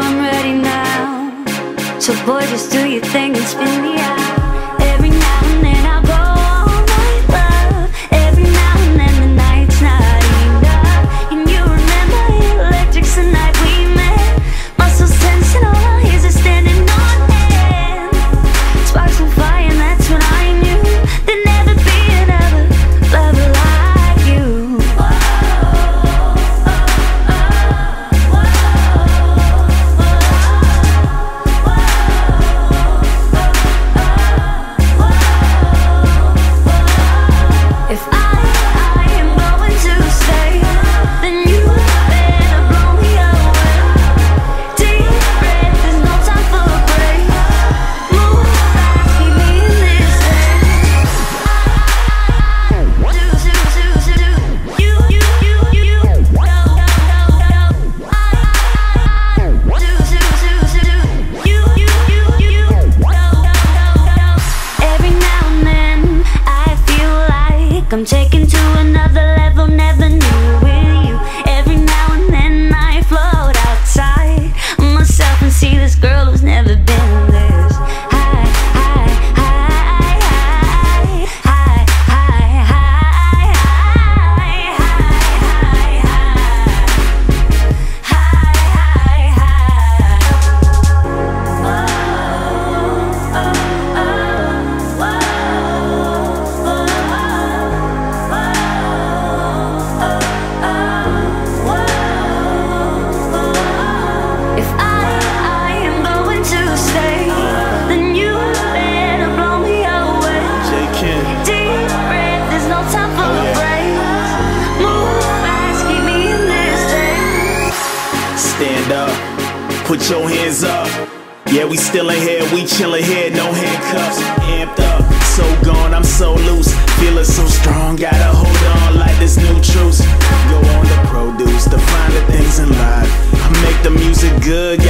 I'm ready now. So boy, just do your thing and spin me out. Every now and then I'll go all night, love. Every now and then the night's not enough. And you remember the electrics the night we met. Muscles tense and all I hear is standing on end. Sparks will fly and that's when I knew there'd never be another lover like you. If I am going to stay, then you better blow me away. Deep breath, there's no time for a break. Move fast, keep me in this state. Every now and then I feel like I'm taken to another level, never knew with you. Every now and then I float outside myself and see this girl who's never been this high, high, high, high, high, high, high, high, high, high, If I am going to stay, then you better blow me away. Deep breath, there's no time for a break. Move fast, keep me in this state. Stand up, put your hands up. Yeah, we still in here, we chillin' here, no handcuffs. Amped up, so gone, I'm so loose. Feeling so strong, gotta hold on like this new truce. Go on to produce, to find the things in life. I make the music good,